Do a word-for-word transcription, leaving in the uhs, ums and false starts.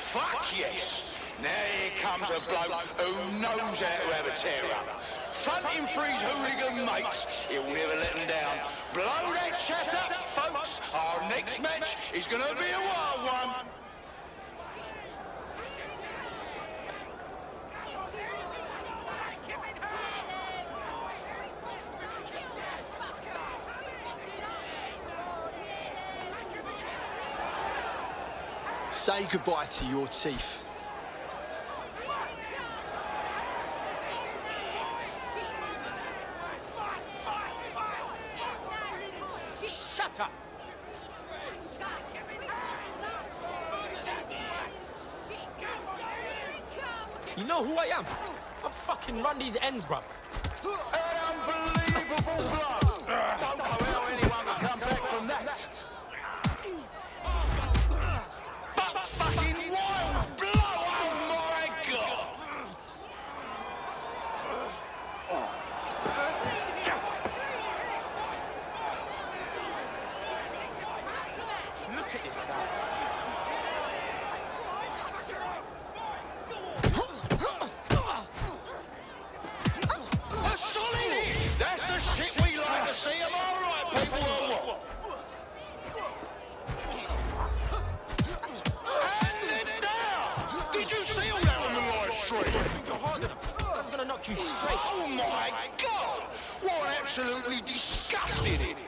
Fuck yes! Now here comes a bloke who knows how to have a tear-up. Fronting for his hooligan mates, he'll never let them down. Blow that chat up, folks! Our next match is gonna be a wild one! Say goodbye to your teeth. Shut up! You know who I am? I fucking run these ends, bruv. An unbelievable blow! Don't know how anyone can come back from that. But fucking wild blow! Oh my God! Look at this guy. A solid hit! That's the shit we like to see. Am I right, people, or what? And it down! Did you see all that on the live stream? You're hard enough. That's gonna knock you straight. Oh my God! What an absolutely disgusting hit!